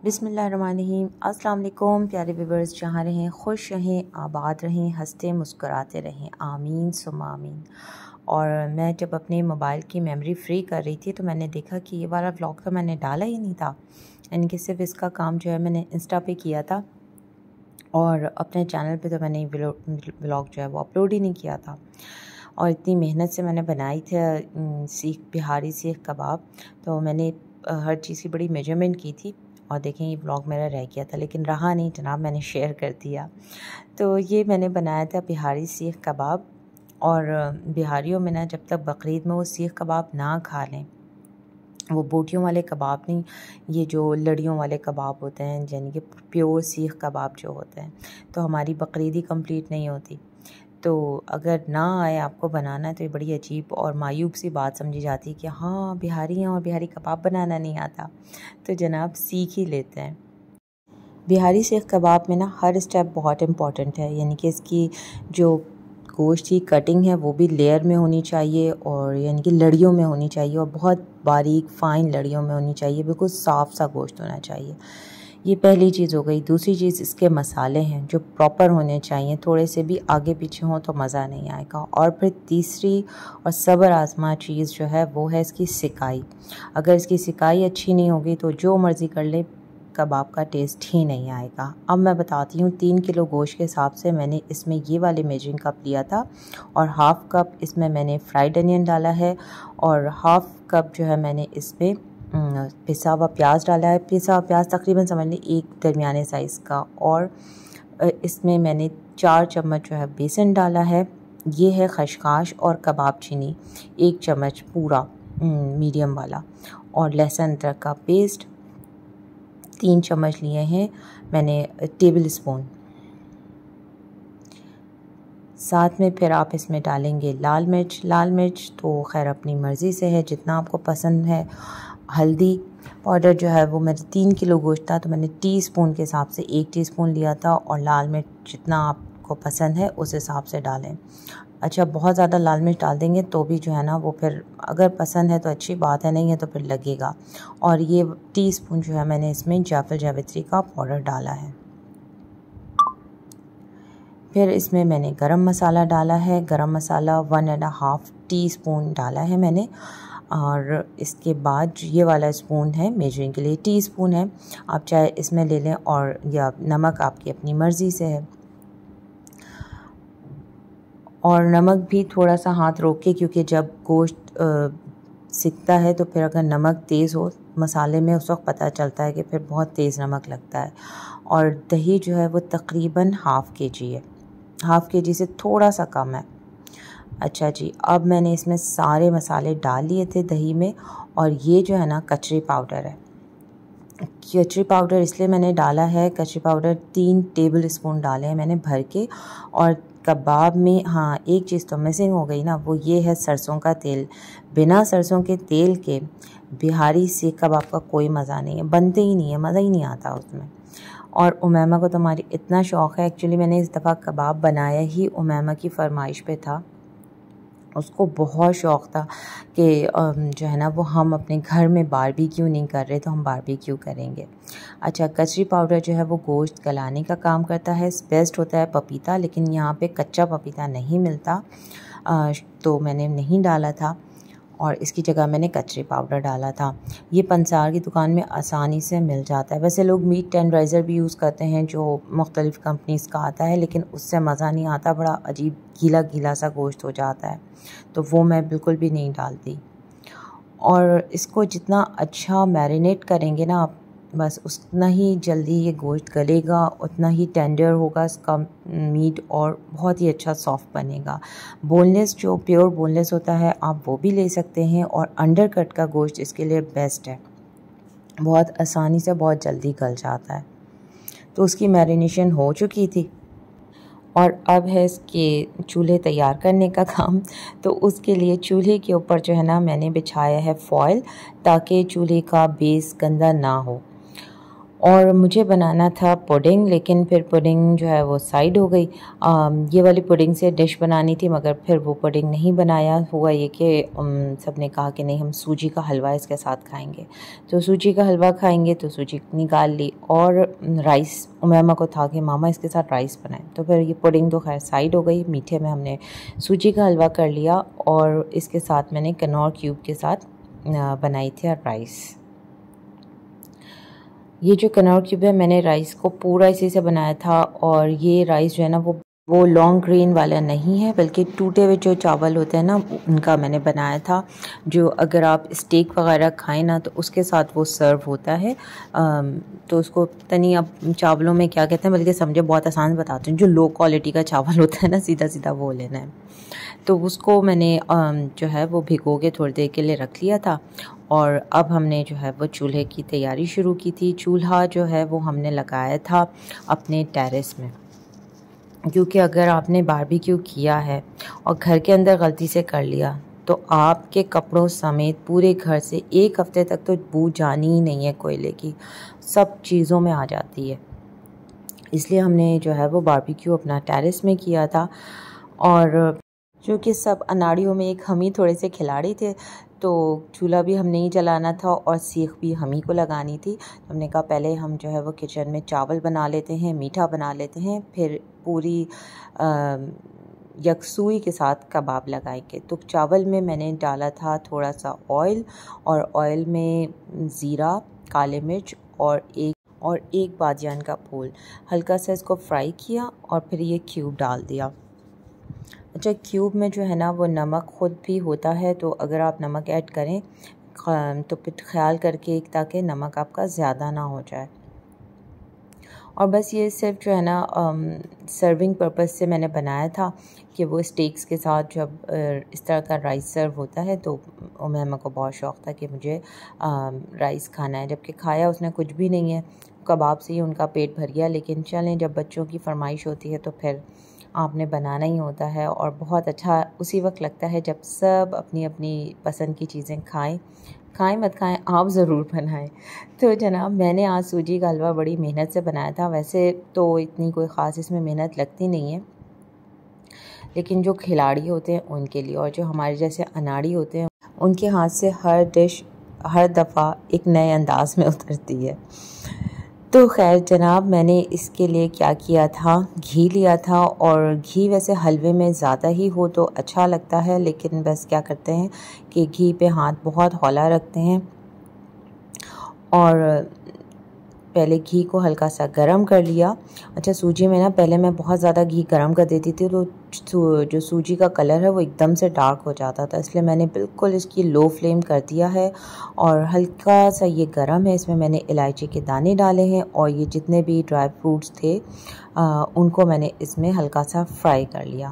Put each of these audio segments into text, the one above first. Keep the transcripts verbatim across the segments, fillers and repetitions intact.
बिस्मिल्लाहिर्रहमानिर्रहीम। अस्सलाम वालेकुम प्यारे व्यूअर्स, जहाँ रहें खुश रहें, आबाद रहें, हंसते मुस्कुराते रहें, आमीन सुम्मा आमीन। और मैं जब अपने मोबाइल की मेमोरी फ्री कर रही थी तो मैंने देखा कि ये वाला व्लॉग तो मैंने डाला ही नहीं था, यानी कि सिर्फ इसका काम जो है मैंने इंस्टा पे किया था और अपने चैनल पे तो मैंने व्लॉग जो है वो अपलोड ही नहीं किया था। और इतनी मेहनत से मैंने बनाई थी सीख बिहारी सीख कबाब, तो मैंने हर चीज़ की बड़ी मेजरमेंट की थी और देखें ये व्लॉग मेरा रह गया था, लेकिन रहा नहीं जनाब, मैंने शेयर कर दिया। तो ये मैंने बनाया था बिहारी सीख कबाब। और बिहारियों में ना जब तक बकरीद में वो सीख कबाब ना खा लें, वो बोटियों वाले कबाब नहीं, ये जो लड़ियों वाले कबाब होते हैं, यानी कि प्योर सीख कबाब जो होते हैं, तो हमारी बकरीद ही कंप्लीट नहीं होती। तो अगर ना आए आपको बनाना तो ये बड़ी अजीब और मायूब सी बात समझी जाती है कि हाँ बिहारी हैं और बिहारी कबाब बनाना नहीं आता। तो जनाब सीख ही लेते हैं। बिहारी सीख कबाब में ना हर स्टेप बहुत इम्पॉर्टेंट है, यानी कि इसकी जो गोश्त की कटिंग है वो भी लेयर में होनी चाहिए और यानी कि लड़ियों में होनी चाहिए और बहुत बारीक फ़ाइन लड़ियों में होनी चाहिए, बिल्कुल साफ़ सा गोश्त होना चाहिए। ये पहली चीज़ हो गई। दूसरी चीज़ इसके मसाले हैं जो प्रॉपर होने चाहिए, थोड़े से भी आगे पीछे हों तो मज़ा नहीं आएगा। और फिर तीसरी और सब्र आज़मा चीज़ जो है वो है इसकी सिकाई। अगर इसकी सिकाई अच्छी नहीं होगी तो जो मर्ज़ी कर ले कबाब का टेस्ट ही नहीं आएगा। अब मैं बताती हूँ, तीन किलो गोश्त के हिसाब से मैंने इसमें ये वाले मेजरिंग कप लिया था और हाफ़ कप इसमें मैंने फ्राइड अनियन डाला है और हाफ़ कप जो है मैंने इसमें पिसा हुआ प्याज डाला है। पिसा हुआ प्याज तकरीबन समझ लें एक दरमियाने साइज़ का। और इसमें मैंने चार चम्मच जो है बेसन डाला है। ये है खशखाश और कबाब चीनी एक चम्मच पूरा मीडियम वाला। और लहसुन अदरक का पेस्ट तीन चम्मच लिए हैं मैंने टेबल स्पून। साथ में फिर आप इसमें डालेंगे लाल मिर्च। लाल मिर्च तो खैर अपनी मर्ज़ी से है, जितना आपको पसंद है। हल्दी पाउडर जो है वो मेरे तीन किलो गोश्त था तो मैंने टीस्पून के हिसाब से एक टीस्पून लिया था। और लाल मिर्च जितना आपको पसंद है उस हिसाब से डालें। अच्छा, बहुत ज़्यादा लाल मिर्च डाल देंगे तो भी जो है ना वो फिर अगर पसंद है तो अच्छी बात है, नहीं है तो फिर लगेगा। और ये टीस्पून जो है मैंने इसमें जायफल जावित्री का पाउडर डाला है। फिर इसमें मैंने गरम मसाला डाला है। गरम मसाला one and half teaspoon डाला है मैंने। और इसके बाद ये वाला स्पून है मेजरिंग के लिए, टी स्पून है, आप चाहे इसमें ले लें। और या नमक आपकी अपनी मर्ज़ी से है। और नमक भी थोड़ा सा हाथ रोक के, क्योंकि जब गोश्त सिकता है तो फिर अगर नमक तेज़ हो मसाले में उस वक्त पता चलता है कि फिर बहुत तेज़ नमक लगता है। और दही जो है वो तकरीबन हाफ़ के जी है, हाफ़ के जी से थोड़ा सा कम है। अच्छा जी, अब मैंने इसमें सारे मसाले डाल लिए थे दही में। और ये जो है ना कचरी पाउडर है। कचरी पाउडर इसलिए मैंने डाला है, कचरी पाउडर तीन टेबल स्पून डाले हैं मैंने भर के। और कबाब में हाँ एक चीज़ तो मिसिंग हो गई ना, वो ये है सरसों का तेल। बिना सरसों के तेल के बिहारी सीख कबाब का कोई मज़ा नहीं है, बनते ही नहीं है, मज़ा ही नहीं आता उसमें। और उमैमा को तो हमारी इतना शौक़ है, एक्चुअली मैंने इस दफ़ा कबाब बनाया ही उमैमा की फरमाइश पे था। उसको बहुत शौक़ था कि जो है ना वो हम अपने घर में बारबेक्यू नहीं कर रहे तो हम बारबेक्यू करेंगे। अच्छा, कचरी पाउडर जो है वो गोश्त गलाने का काम करता है। बेस्ट होता है पपीता, लेकिन यहाँ पे कच्चा पपीता नहीं मिलता तो मैंने नहीं डाला था और इसकी जगह मैंने कचरी पाउडर डाला था। ये पंसार की दुकान में आसानी से मिल जाता है। वैसे लोग मीट टेंडराइज़र भी यूज़ करते हैं जो मुख्तलिफ़ कंपनीज़ का आता है, लेकिन उससे मज़ा नहीं आता, बड़ा अजीब गीला गीला सा गोश्त हो जाता है, तो वो मैं बिल्कुल भी नहीं डालती। और इसको जितना अच्छा मैरिनेट करेंगे ना आप, बस उतना ही जल्दी ये गोश्त गलेगा, उतना ही टेंडर होगा इसका मीट और बहुत ही अच्छा सॉफ्ट बनेगा। बोनलेस जो प्योर बोनलेस होता है आप वो भी ले सकते हैं। और अंडर कट का गोश्त इसके लिए बेस्ट है, बहुत आसानी से बहुत जल्दी गल जाता है। तो उसकी मैरिनेशन हो चुकी थी और अब है इसके चूल्हे तैयार करने का काम। तो उसके लिए चूल्हे के ऊपर जो है ना मैंने बिछाया है फॉयल, ताकि चूल्हे का बेस गंदा ना हो। और मुझे बनाना था पुडिंग, लेकिन फिर पुडिंग जो है वो साइड हो गई। आ, ये वाली पुडिंग से डिश बनानी थी, मगर फिर वो पुडिंग नहीं बनाया। हुआ ये कि सब ने कहा कि नहीं, हम सूजी का हलवा इसके साथ खाएंगे। तो सूजी का हलवा खाएंगे तो सूजी निकाल ली, और राइस उमैमा को था कि मामा इसके साथ राइस बनाएं। तो फिर ये पुडिंग तो खैर साइड हो गई। मीठे में हमने सूजी का हलवा कर लिया, और इसके साथ मैंने कनौर क्यूब के साथ बनाई थी राइस। ये जो कनौर क्यूब है, मैंने राइस को पूरा इसी से बनाया था। और ये राइस जो है ना, वो वो लॉन्ग ग्रेन वाला नहीं है, बल्कि टूटे हुए जो चावल होते हैं ना, उनका मैंने बनाया था। जो अगर आप स्टेक वगैरह खाएं ना, तो उसके साथ वो सर्व होता है। तो उसको तनी अब चावलों में क्या कहते हैं, बल्कि समझे बहुत आसान से बताती हूँ। जो लो क्वालिटी का चावल होता है ना, सीधा सीधा वो लेना है। तो उसको मैंने जो है वो भिगो के थोड़ी देर के लिए रख लिया था। और अब हमने जो है वो चूल्हे की तैयारी शुरू की थी। चूल्हा जो है वो हमने लगाया था अपने टेरेस में, क्योंकि अगर आपने बारबेक्यू किया है और घर के अंदर गलती से कर लिया, तो आपके कपड़ों समेत पूरे घर से एक हफ्ते तक तो बू जानी ही नहीं है कोयले की, सब चीज़ों में आ जाती है। इसलिए हमने जो है वो बारबेक्यू अपना टेरेस में किया था। और क्योंकि सब अनाड़ियों में एक हम ही थोड़े से खिलाड़ी थे, तो चूल्हा भी हमने ही जलाना था और सीख भी हम ही को लगानी थी। तो हमने कहा पहले हम जो है वो किचन में चावल बना लेते हैं, मीठा बना लेते हैं, फिर पूरी यकसुई के साथ कबाब लगाएंगे। तो चावल में मैंने डाला था थोड़ा सा ऑयल, और ऑयल में ज़ीरा, काले मिर्च और एक और एक बादियान का फूल, हल्का सा इसको फ्राई किया और फिर ये क्यूब डाल दिया। अच्छा, क्यूब में जो है ना वो नमक ख़ुद भी होता है, तो अगर आप नमक ऐड करें तो फिर ख्याल करके, ताकि नमक आपका ज़्यादा ना हो जाए। और बस ये सिर्फ जो है ना सर्विंग पर्पस से मैंने बनाया था कि वो स्टेक्स के साथ जब इस तरह का राइस सर्व होता है, तो उमैमा को बहुत शौक़ था कि मुझे राइस खाना है। जबकि खाया उसने कुछ भी नहीं है, कबाब से ही उनका पेट भर गया। लेकिन चलें, जब बच्चों की फरमाइश होती है तो फिर आपने बनाना ही होता है। और बहुत अच्छा उसी वक्त लगता है जब सब अपनी अपनी पसंद की चीज़ें खाएं। खाएं मत खाएं, आप ज़रूर बनाएं। तो जनाब, मैंने आज सूजी का हलवा बड़ी मेहनत से बनाया था। वैसे तो इतनी कोई ख़ास इसमें मेहनत लगती नहीं है, लेकिन जो खिलाड़ी होते हैं उनके लिए, और जो हमारे जैसे अनाड़ी होते हैं, उनके हाथ से हर डिश हर दफ़ा एक नए अंदाज में उतरती है। तो खैर जनाब, मैंने इसके लिए क्या किया था, घी लिया था। और घी वैसे हलवे में ज़्यादा ही हो तो अच्छा लगता है, लेकिन बस क्या करते हैं कि घी पे हाथ बहुत हौला रखते हैं। और पहले घी को हल्का सा गरम कर लिया। अच्छा, सूजी में ना पहले मैं बहुत ज़्यादा घी गरम कर देती थी, तो जो सूजी का कलर है वो एकदम से डार्क हो जाता था। इसलिए मैंने बिल्कुल इसकी लो फ्लेम कर दिया है, और हल्का सा ये गरम है। इसमें मैंने इलायची के दाने डाले हैं, और ये जितने भी ड्राई फ्रूट्स थे आ, उनको मैंने इसमें हल्का सा फ्राई कर लिया।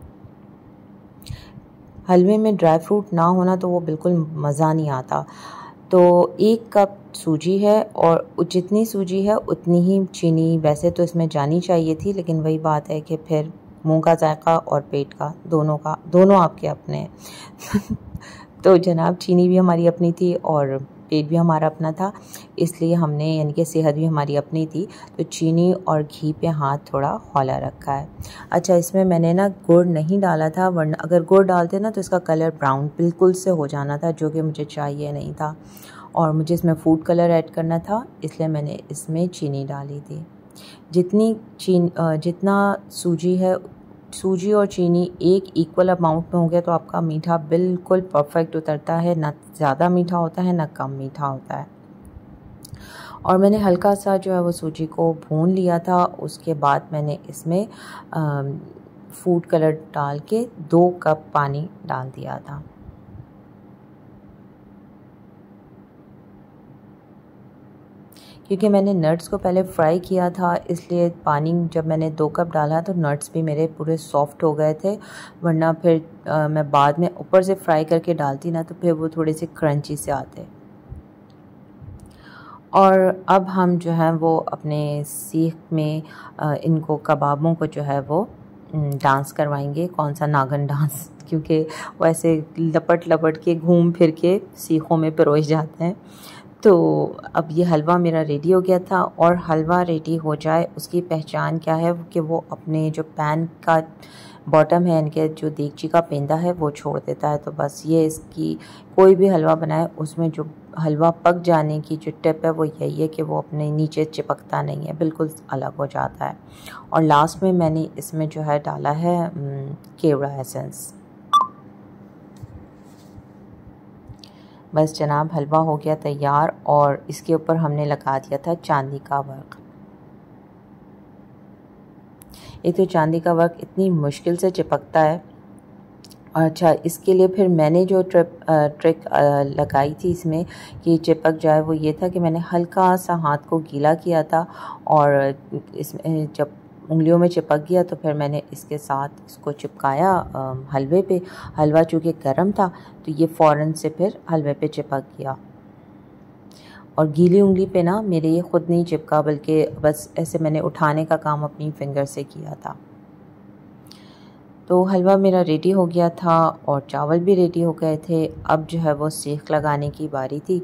हलवे में ड्राई फ्रूट ना होना तो वो बिल्कुल मज़ा नहीं आता। तो एक कप सूजी है, और जितनी सूजी है उतनी ही चीनी वैसे तो इसमें जानी चाहिए थी, लेकिन वही बात है कि फिर मुंह का जायका और पेट का दोनों का दोनों आपके अपने हैं। तो जनाब, चीनी भी हमारी अपनी थी और पेट भी हमारा अपना था, इसलिए हमने, यानी कि सेहत भी हमारी अपनी थी, तो चीनी और घी पे हाथ थोड़ा हौला रखा है। अच्छा, इसमें मैंने ना गुड़ नहीं डाला था, वरना अगर गुड़ डालते ना तो इसका कलर ब्राउन बिल्कुल से हो जाना था, जो कि मुझे चाहिए नहीं था। और मुझे इसमें फूड कलर ऐड करना था, इसलिए मैंने इसमें चीनी डाली थी। जितनी चीन जितना सूजी है, सूजी और चीनी एक इक्वल अमाउंट में हो गया तो आपका मीठा बिल्कुल परफेक्ट उतरता है। ना ज़्यादा मीठा होता है, ना कम मीठा होता है। और मैंने हल्का सा जो है वो सूजी को भून लिया था। उसके बाद मैंने इसमें आ, फूड कलर डाल के दो कप पानी डाल दिया था। क्योंकि मैंने नट्स को पहले फ्राई किया था, इसलिए पानी जब मैंने दो कप डाला तो नट्स भी मेरे पूरे सॉफ्ट हो गए थे। वरना फिर आ, मैं बाद में ऊपर से फ्राई करके डालती ना, तो फिर वो थोड़े से क्रंची से आते। और अब हम जो है वो अपने सीख में आ, इनको कबाबों को जो है वो डांस करवाएंगे। कौन सा, नागन डांस, क्योंकि वो ऐसे लपट लपट के घूम फिर के सीखों में परोए जाते हैं। तो अब ये हलवा मेरा रेडी हो गया था। और हलवा रेडी हो जाए उसकी पहचान क्या है कि वो अपने जो पैन का बॉटम है, इनके जो देगची का पेंदा है वो छोड़ देता है। तो बस ये इसकी कोई भी हलवा बनाए उसमें जो हलवा पक जाने की जो टिप है वो यही है कि वो अपने नीचे चिपकता नहीं है, बिल्कुल अलग हो जाता है। और लास्ट में मैंने इसमें जो है डाला है केवड़ा एसेंस। बस जनाब हलवा हो गया तैयार और इसके ऊपर हमने लगा दिया था चांदी का वर्क। एक तो चांदी का वर्क इतनी मुश्किल से चिपकता है। अच्छा, इसके लिए फिर मैंने जो ट्रिप ट्रिक लगाई थी इसमें कि चिपक जाए वो ये था कि मैंने हल्का सा हाथ को गीला किया था और इसमें जब उंगलियों में चिपक गया तो फिर मैंने इसके साथ इसको चिपकाया हलवे पे। हलवा चूँकि गर्म था तो ये फ़ौरन से फिर हलवे पे चिपक गया। और गीली उंगली पे ना मेरे ये ख़ुद नहीं चिपका, बल्कि बस ऐसे मैंने उठाने का काम अपनी फिंगर से किया था। तो हलवा मेरा रेडी हो गया था और चावल भी रेडी हो गए थे। अब जो है वो सेक लगाने की बारी थी।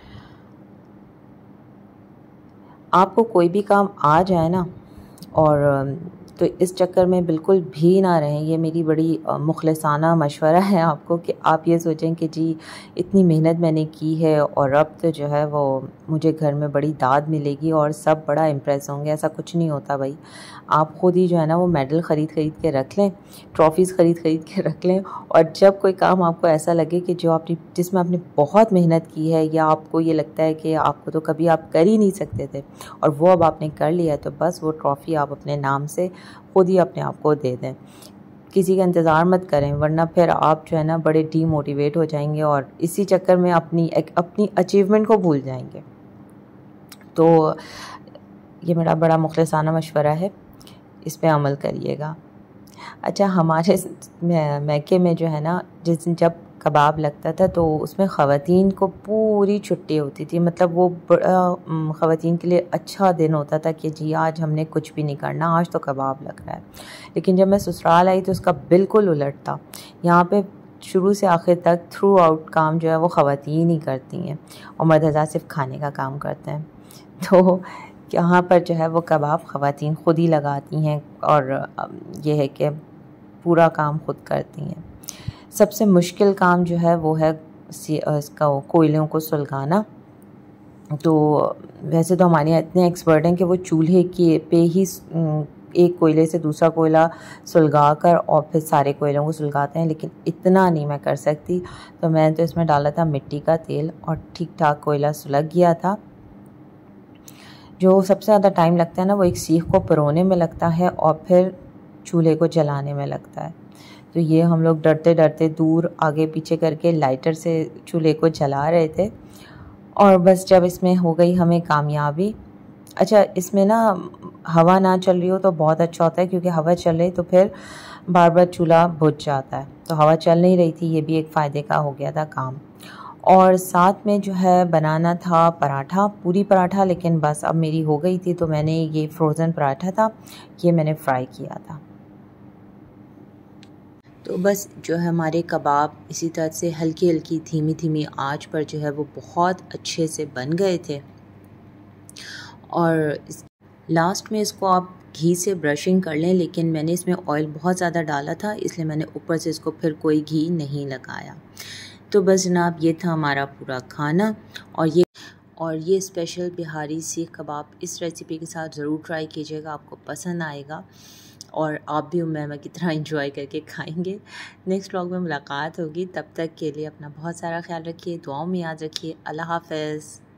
आपको कोई भी काम आ जाए ना, और तो इस चक्कर में बिल्कुल भी ना रहें। ये मेरी बड़ी मुखलिसाना मशवरा है आपको कि आप ये सोचें कि जी इतनी मेहनत मैंने की है और अब तो जो है वो मुझे घर में बड़ी दाद मिलेगी और सब बड़ा इम्प्रेस होंगे। ऐसा कुछ नहीं होता भाई। आप ख़ुद ही जो है ना वो मेडल ख़रीद ख़रीद के रख लें, ट्रॉफ़ीज़ ख़रीद ख़रीद के रख लें। और जब कोई काम आपको ऐसा लगे कि जो आपने जिसमें आपने बहुत मेहनत की है या आपको ये लगता है कि आपको तो कभी आप कर ही नहीं सकते थे और वो अब आपने कर लिया है, तो बस वो ट्रॉफ़ी आप अपने नाम से खुद ही अपने आप को दे दें। किसी का इंतज़ार मत करें, वरना फिर आप जो है ना बड़े डीमोटिवेट हो जाएंगे और इसी चक्कर में अपनी एक अपनी अचीवमेंट को भूल जाएंगे। तो ये मेरा बड़ा मुखलिसाना मशवरा है, इस पे अमल करिएगा। अच्छा, हमारे मैके में जो है ना जिस दिन जब कबाब लगता था तो उसमें ख़वातीन को पूरी छुट्टी होती थी। मतलब वो बड़ा ख़वातीन के लिए अच्छा दिन होता था कि जी आज हमने कुछ भी नहीं करना, आज तो कबाब लग रहा है। लेकिन जब मैं ससुराल आई तो उसका बिल्कुल उलट था। यहाँ पे शुरू से आखिर तक थ्रू आउट काम जो है वो ख़वातीन ही करती हैं और मर्द हज़रात सिर्फ खाने का काम करते हैं। तो यहाँ पर जो है वो कबाब ख़वातीन ख़ुद ही लगाती हैं और ये है कि पूरा काम खुद करती हैं। सबसे मुश्किल काम जो है वो है इसका कोयलों को सुलगाना। तो वैसे तो हमारे यहाँ इतने एक्सपर्ट हैं कि वो चूल्हे के पे ही एक कोयले से दूसरा कोयला सुलगा कर और फिर सारे कोयलों को सुलगाते हैं, लेकिन इतना नहीं मैं कर सकती। तो मैंने तो इसमें डाला था मिट्टी का तेल और ठीक ठाक कोयला सुलग गया था। जो सबसे ज़्यादा टाइम लगता है ना वो एक सीख को परोने में लगता है और फिर चूल्हे को जलाने में लगता है। तो ये हम लोग डरते डरते दूर आगे पीछे करके लाइटर से चूल्हे को जला रहे थे और बस जब इसमें हो गई हमें कामयाबी। अच्छा, इसमें ना हवा ना चल रही हो तो बहुत अच्छा होता है, क्योंकि हवा चल रही तो फिर बार बार चूल्हा बुझ जाता है। तो हवा चल नहीं रही थी, ये भी एक फ़ायदे का हो गया था काम। और साथ में जो है बनाना था पराठा, पूरी पराठा, लेकिन बस अब मेरी हो गई थी तो मैंने ये फ्रोज़न पराठा था, ये मैंने फ्राई किया था। तो बस जो है हमारे कबाब इसी तरह से हल्की हल्की धीमी धीमी आंच पर जो है वो बहुत अच्छे से बन गए थे। और लास्ट में इसको आप घी से ब्रशिंग कर लें, लेकिन मैंने इसमें ऑयल बहुत ज़्यादा डाला था इसलिए मैंने ऊपर से इसको फिर कोई घी नहीं लगाया। तो बस जनाब ये था हमारा पूरा खाना। और ये और ये स्पेशल बिहारी सीख कबाब इस रेसिपी के साथ ज़रूर ट्राई कीजिएगा, आपको पसंद आएगा और आप भी उम्मीद में कितना एंजॉय करके खाएंगे। नेक्स्ट व्लॉग में मुलाकात होगी, तब तक के लिए अपना बहुत सारा ख्याल रखिए, दुआओं में याद रखिए। अल्लाह हाफ़िज़।